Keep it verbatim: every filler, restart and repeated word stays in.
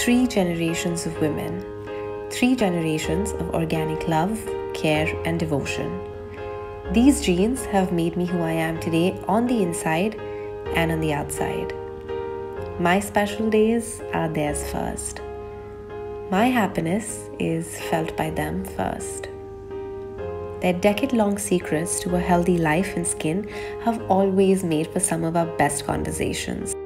three generations of women, three generations of organic love, care, and devotion. These genes have made me who I am today on the inside and on the outside. My special days are theirs first. My happiness is felt by them first. Their decade-long secrets to a healthy life and skin have always made for some of our best conversations.